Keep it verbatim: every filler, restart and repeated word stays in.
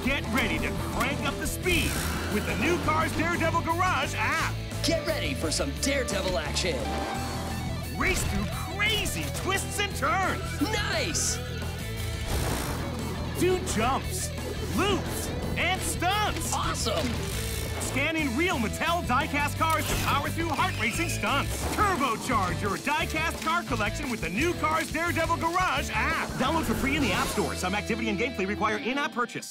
Get ready to crank up the speed with the new Cars Daredevil Garage app. Get ready for some Daredevil action. Race through crazy twists and turns. Nice! Do jumps, loops, and stunts. Awesome! Scanning real Mattel die-cast cars to power through heart-racing stunts. Turbocharge your die-cast car collection with the new Cars Daredevil Garage app. Download for free in the App Store. Some activity and gameplay require in-app purchase.